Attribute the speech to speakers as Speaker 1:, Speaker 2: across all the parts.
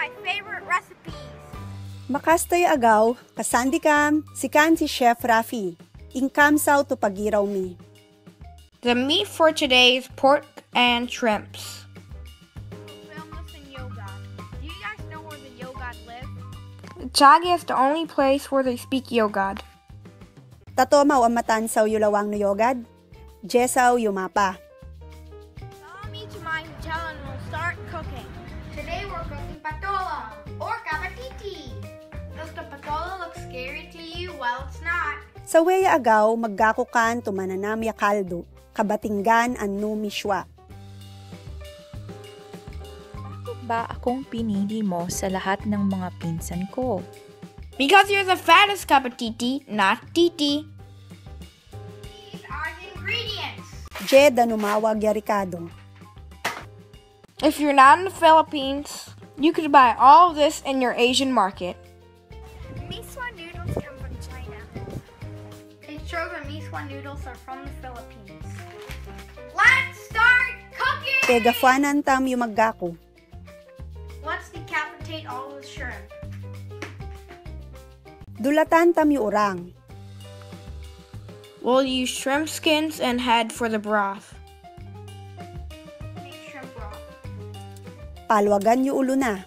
Speaker 1: my favorite recipes.
Speaker 2: Makastay agaw, kasandikam, sikan si Chef Rafi. Inkamsaw to pagiraw mi.
Speaker 3: The meat for today is pork and shrimps.
Speaker 1: Film this in Yogad. Do you guys know where the Yogad live?
Speaker 3: Chagi is the only place where they speak Yogad.
Speaker 2: Tatomaw ang matansaw yulawang no yogad. Jesaw yumapa.
Speaker 1: Follow me to my hotel and we'll start cooking. Today we're cooking patola or cabatiti. Does the patola look scary to you? Well, it's not.
Speaker 2: Sa weya agaw, maggakukan to mananamya caldo, cabatinggan ano Misua.
Speaker 4: Bakit ba akong pinili mo sa lahat ng mga pinsan ko?
Speaker 3: Because you're the fattest cabatiti, not titi.
Speaker 1: These are the ingredients.
Speaker 2: Jeda numawag yarikado.
Speaker 3: If you're not in the Philippines, you could buy all of this in your Asian market.
Speaker 1: Misua noodles come from China. It shows that Misua noodles are from the Philippines. Let's start cooking!
Speaker 2: Tegafuanan tam yung maggako.
Speaker 1: Let's decapitate all the shrimp.
Speaker 2: Dulatan tam yung urang.
Speaker 3: We'll use shrimp skins and head for the broth.
Speaker 1: Make shrimp broth.
Speaker 2: Palwagan yung ulo na.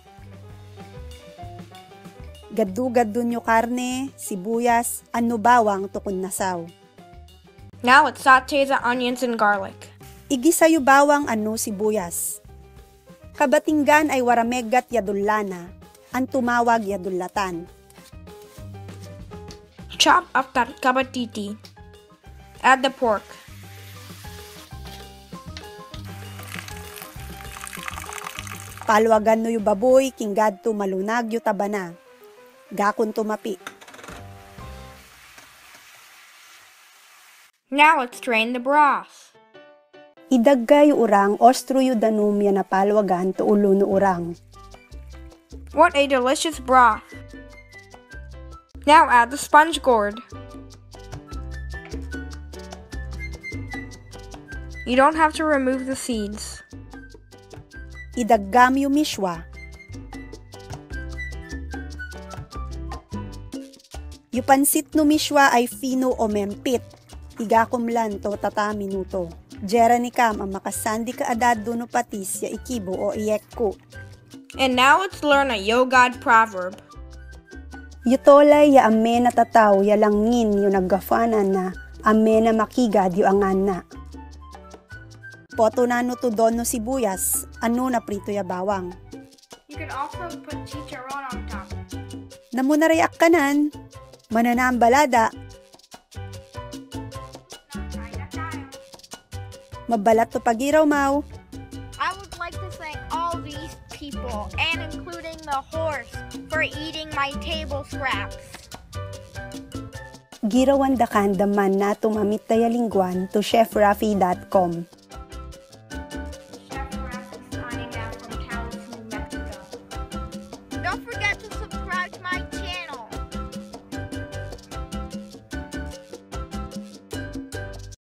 Speaker 2: Gaddu-gaddu nyo karne, sibuyas, ano bawang tukon nasaw.
Speaker 3: Now let's saute the onions and garlic.
Speaker 2: Igisa yung bawang ano sibuyas. Kabatinggan ay waramegat yadullana, ang tumawag yadullatan.
Speaker 3: Chop up that cabatiti. Add the pork.
Speaker 2: Palwagan no yung babuy, kinggad to malunag yung tabana. Gakon tumapi.
Speaker 3: Now let's drain the broth.
Speaker 2: Idagga yung urang, ostro yung danum yan na palwagan to ulo no urang.
Speaker 3: What a delicious broth. Now add the sponge gourd. You don't have to remove the seeds.
Speaker 2: Idaggam yung miswa. Yung pansit no miswa ay fino o mempit. Igakumlan to tata minuto. Jera ni kam ang makasandi ka adad no patis ya ikibo o iyekko.
Speaker 3: And now let's learn a Yogad proverb.
Speaker 2: Yutolay ya ame na tataw ya langin yung naggafanan na ame na makigad yung angan na. Poto na no to dono sibuyas, ano na prito ya bawang.
Speaker 1: You could also put chicharron on top.
Speaker 2: Namo na reak kanan, mananam balada. Mabalat to pagiraw mau.
Speaker 1: I would like to thank all these people, and including the horse, for eating my table scraps.
Speaker 2: Girawan dakan daman na tumamit tayo lingguan to chefrafi.com.